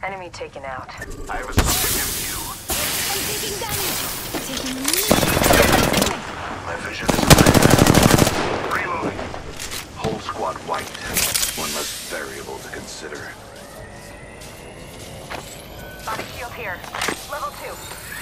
Enemy taken out. I have a subject in view. I'm taking damage. Taking immediate. My vision is clear. Reloading. Whole squad wiped. One less variable to consider. Body shield here. Level 2.